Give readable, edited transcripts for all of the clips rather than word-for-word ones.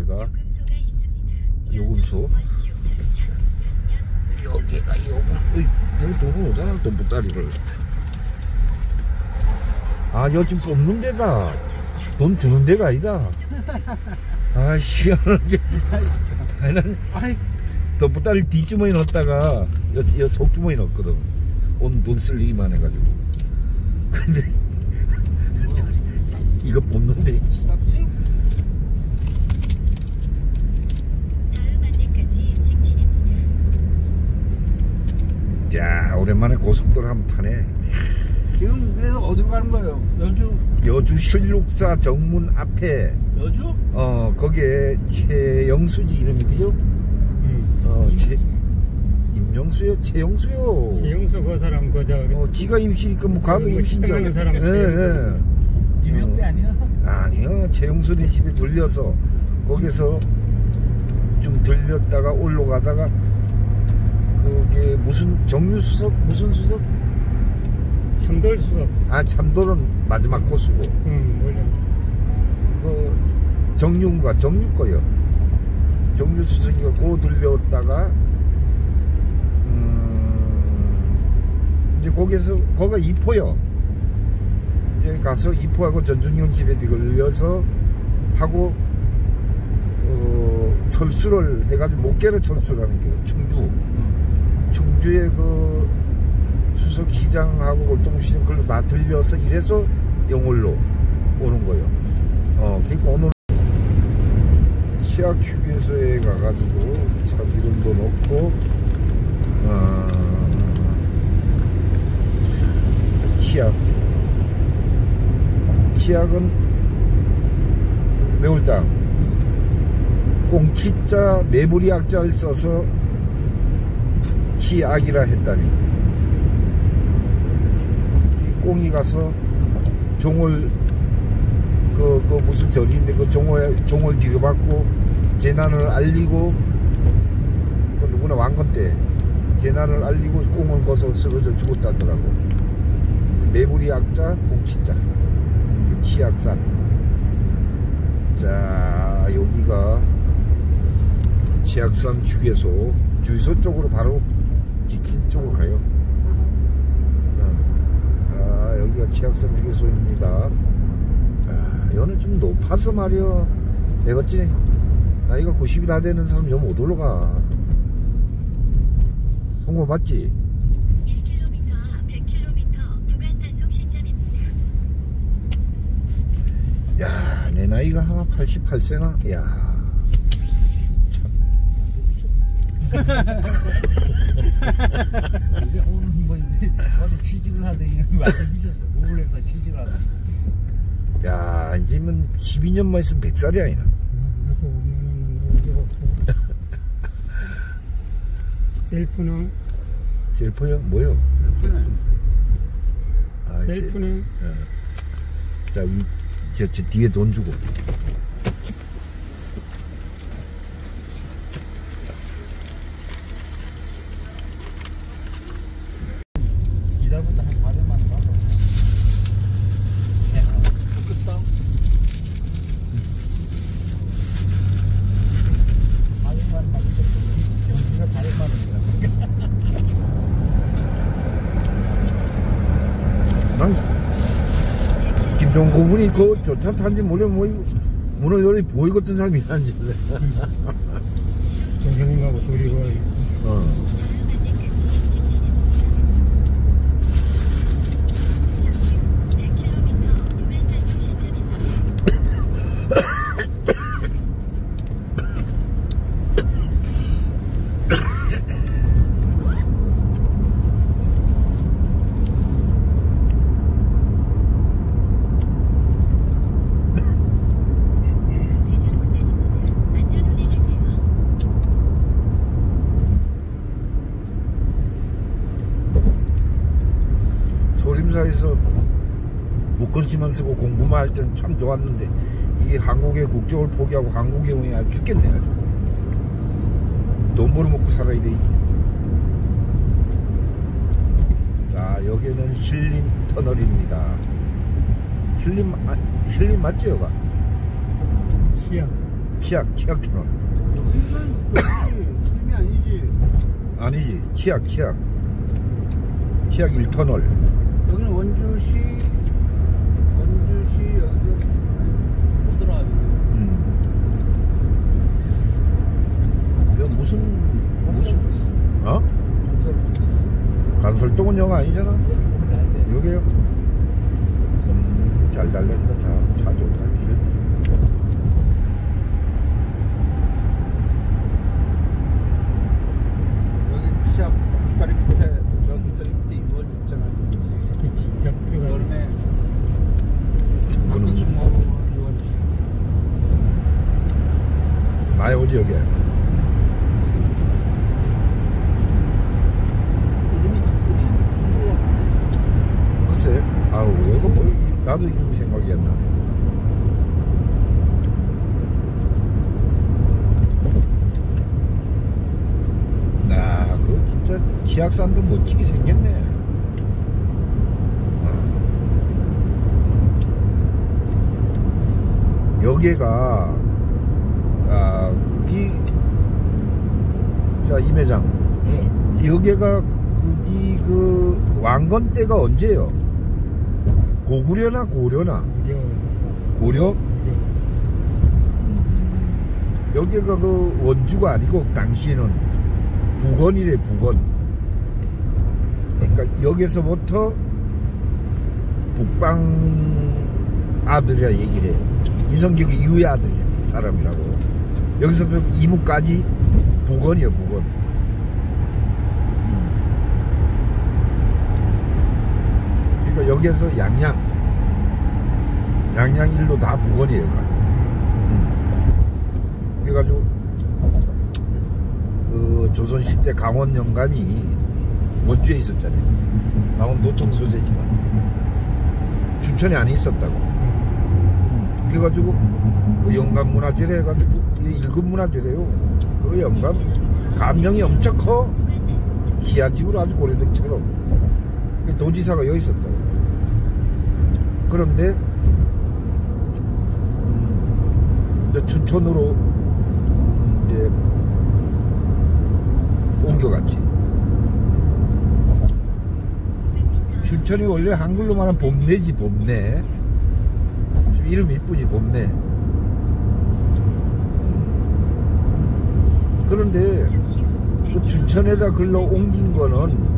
여기가 요금소. 여기가 여기 돈은 오잖아, 돈보따리를. 아, 여기 지금 뽑는 데다. 돈 주는 데가 아니다. 아, 희한하게. 돈보따리 뒷주머니 넣었다가 여 속주머니 넣었거든. 오늘 돈 쓸 일만 해가지고. 근데 이거 뽑는데. 야, 오랜만에 고속도로 한번 타네. 지금 그래서 어디로 가는 거예요? 여주 실록사 정문 앞에. 여주? 거기에 최영수지 이름이 그죠? 임영수요? 최영수요. 최영수 그 사람 그저 지가 임시니까 뭐 가도 임시인지 식당 가는 사람. 유명대 아니야? 아니요, 최영수 네 집에 들려서 거기서 좀 들렸다가 올라가다가 그게 무슨 정유수석 무슨 수석? 참돌수석. 아, 참돌은 마지막 코스고. 몰라. 그 정유인가 정유 거요. 정유수석이가 고 들렸다가 이제 거기가 이포요. 이제 가서 이포하고 전준영 집에 걸려서 하고 철수를 해가지고 목계로 철수를 하는 거예요. 충주에 그 수석시장하고 골동시장 걸로 다 들려서 이래서 영월로 오는 거예요. 그러니까 오늘 치약 휴게소에 가가지고 차 기름도 넣고 치약은 매울당 꽁치자 매부리 약자를 써서 치약이라 했다니. 이 꽁이 가서 종을 그 무슨 절인데 그 종을 뒤로받고 재난을 알리고, 그 누구나 왕건 때 재난을 알리고 꽁을 거서 쓰러져 죽었다더라고. 매부리 약자 꽁치자 치약산. 자, 여기가 치약산 휴게소. 주유소 쪽으로 바로 직진 쪽으로 가요. 여기가 치약산 휴게소입니다. 여기는 좀 높아서 말이야. 내가 어찌 나이가 90이 다 되는 사람 여기 못 올라가. 송고 맞지? 1km, 100km 구간 단속 시점입니다. 야, 내 나이가 한 88세나? 야, 이제 오늘 뭐 어디 취직을 하더니 완전 미쳤어. 우울해서 취직을 하더니. 야, 이제는 12년만 있으면 100살이 아니나. 나도 5년은 어디 없고. 셀프는 셀프요? 뭐요? 셀프는 자, 저 뒤에 돈 주고. 이달부터 한 400만 원 받아. 좋겠다. 400만 원 받으면 여기가 400만 원이라. 난 김종국 고분이 그 조차 탄지 몰래 문을 열이 보이거든 사람이 아닌지. 정형님하고 둘이 그 소림사에서 복권시만 쓰고 공부만 할 땐 참 좋았는데 이 한국의 국적을 포기하고 한국에 오니 아주 죽겠네. 아주 돈 벌어먹고 살아야 돼. 자, 여기는 힐림 터널입니다. 힐림 맞죠 여가? 치약. 치약 1,000원. 여기는 삶이 아니지. 아니지, 치약 1터널. 여기는 원주시 여기가 못 들어가요. 이거 무슨 어? 간설동은 영 아니잖아. 여기요. 잘 달린다. 차 좋다. 길. 여기 시합 다리 밑에 다리 밑에 이원 있잖아요. 그게 진짜 뿌리가 여름에 그럼 중하고 이원. 많이 오지 여기. 이름이 생각이 안 나네. 글쎄. 아우 이거 뭐 나도 이름 생각이 안 나네. 그 진짜 치약산도 멋지게 생겼네. 여기가 거기 자 임회장 여기가 거기 그 왕건 때가 언제요? 고구려나 고려나? 고려? 여기가 그 원주가 아니고 당시에는 북원이래. 북원. 그러니까 여기서부터 북방 아들이라 얘기를 해. 이성격이 이후의 아들 사람이라고. 여기서부터 이무까지 북원이에요. 북원. 그러니까 여기에서 양양 일로 다 북원이에요. 그래가지고 그 조선시대 강원 영감이 원주에 있었잖아요. 강원 노총 소재지가 춘천에 안 있었다고. 그래가지고 그 영감 문화재래 해가지고 일급 문화재래요. 그 영감 감명이 엄청 커. 희한집으로 아주 고려등처럼. 도지사가 여기 있었다고. 그런데 이제 춘천으로 이제 옮겨갔지. 춘천이 원래 한글로 말하면 봄내지. 봄내. 이름 이쁘지. 봄내. 그런데 그 춘천에다 글로 옮긴 거는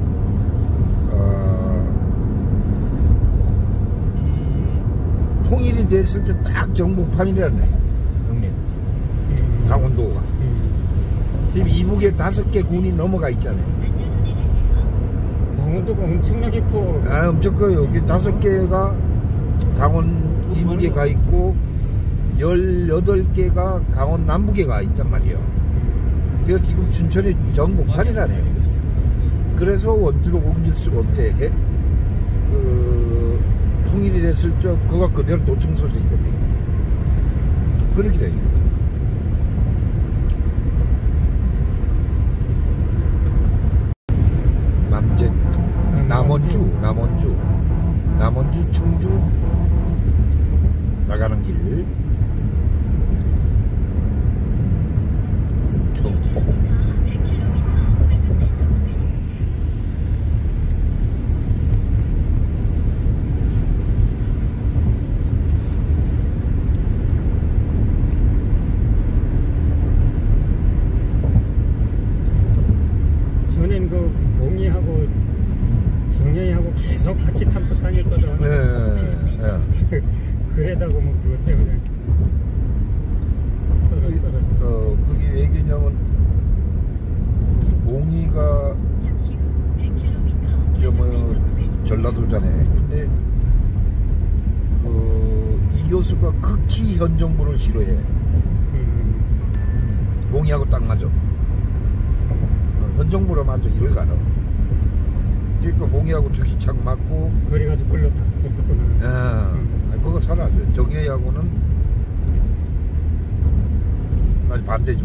이 통일이 됐을 때 딱 정복판이라네. 형님. 강원도가. 지금 이북에 5개 군이 넘어가 있잖아요. 강원도가 엄청나게 커. 엄청 커요. 여기 5개가 강원 이북에 가 있고 18개가 강원 남북에 가 있단 말이에요. 그래서 지금 춘천이 정복판이라네요. 그래서 원주로 옮길 수가 없대. 통일이 됐을 적 그거 그대로 도청 소재이거든요. 그렇게 돼요. 남원주 청주 나가는 길. 전엔 그 봉이하고 정영이하고 계속 같이 탐석 다녔거든. 네. 그래다고 뭐 그것 때문에 그게 왜냐면 봉이가 전라도잖아요. 근데 이 교수가 극히 현 정부를 싫어해. 봉이하고 딱 맞아. 현 정부로 맞아. 이를 가라. 그러니까 봉이하고 주기창 맞고 그래가지고 걸로 다 붙었구나. 그거 사라져. 정혜하고는 아주 반대.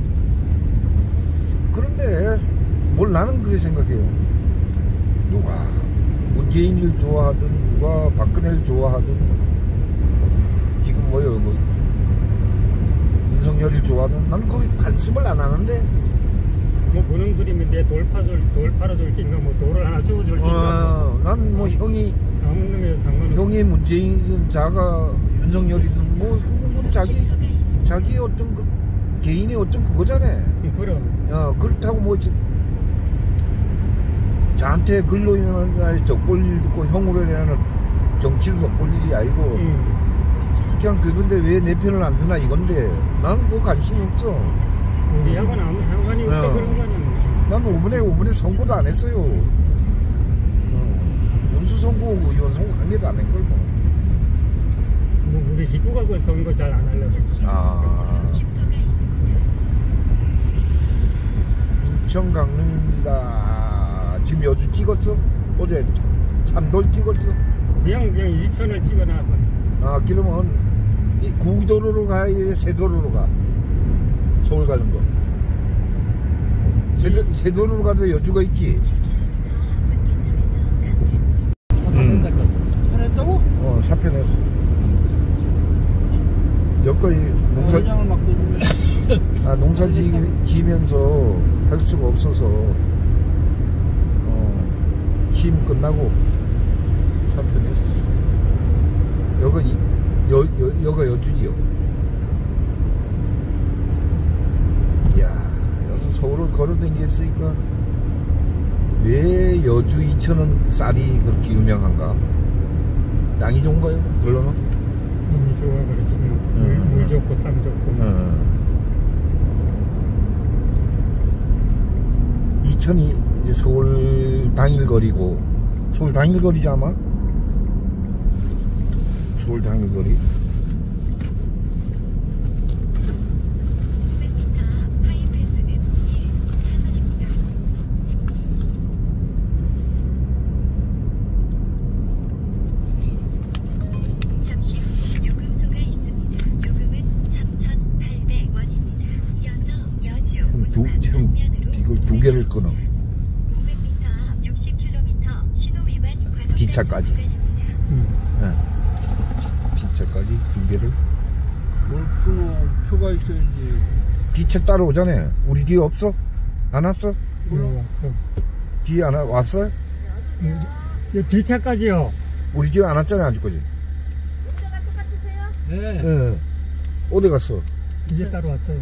그런데 뭘 나는 그렇게 생각해요. 누가 문재인을 좋아하든 누가 박근혜를 좋아하든 지금 뭐요, 이 윤석열이 좋아하는 난 거기 관심을 안 하는데 뭐 무능들이면 내 돌 팔아줄 낀가 뭐 돌을 하나 주워줄 낀가 난 뭐 형이 아무 놈이랑 상관없어. 형이 문재인 자가 윤석열이든 뭐 그건 자기 어떤 그 개인의 어떤 그거잖아. 그럼 그렇다고 뭐 저한테 글로 인한 날 적볼 일 듣고 형으로 인한 정치도 적볼 일이 아니고 그냥 그건데 왜 내 편을 안 드나 이건데 난 그거 관심이 없어. 우리하고는 아무 상관이 없어. 그런 거는 난 5분에 선고도 안 했어요. 원수 선고하고 의원 선고 한 개도 안 한 걸 뭐. 뭐 우리 식구가 그 선거 잘 안 하려고. 쉼터가 있습니다. 인천 강릉입니다. 지금 여주 찍었어? 어제 참돌 찍었어? 그냥 2천을 찍어놔서. 그러면 이 구도로로 가야 돼? 세도로로 가? 서울 가는 거. 세도로로 가도 여주가 있지? 편했다고? 사편했어. 여기까지 회장을 맡고 있는데. 농사 지면서 할 수가 없어서 취임 끝나고 사편했어. 여가 여주지요. 이야, 여기 서울을 걸어다녔으니까 왜 여주 이천은 쌀이 그렇게 유명한가? 땅이 좋은가요? 별로는? 운이 좋아 그렇지. 물 좋고 땅 좋고. 이천이 이제 서울 당일거리고, 서울 당일거리지 아마? 서울 당일거리. 500m 하이패스는 1차선입니다. 잠시 후 요금소가 있습니다. 요금은 3,800원입니다. 이어서 여주 운만 방면으로 이걸 두 개를 끊어. 500m 앞 60km 신호 위반 과속 기차까지. 구간입니다. 기차까지 두 개를. 뭘 끊어. 표가 있어야지. 기차 따라오잖아. 우리 뒤에 없어? 안 왔어? 왔어. 뒤에 안 왔어? 이 뒤차까지요. 우리 뒤에 안 왔잖아 아직까지. 네. 예. 어디 갔어? 이제 따로 왔어요.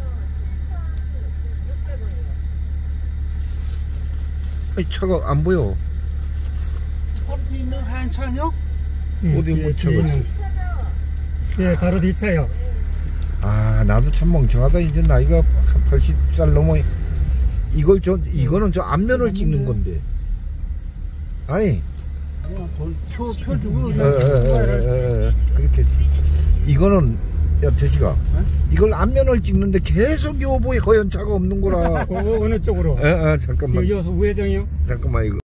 아니, 차가 안 보여. 어디 있는 하얀 차요? 어디 뭐 차가 있어? 예, 바로 뒤차요. 나도 참 멍청하다. 이제 나이가 80살 넘어. 이거는 저 앞면을 찍는 건데. 아니. 표 주고. 그렇게. 이거는, 야, 대시가. 이걸 앞면을 찍는데 계속 여보에 허연 차가 없는 거라. 어느 쪽으로? 잠깐만. 여기서 우회전이요? 잠깐만, 이거.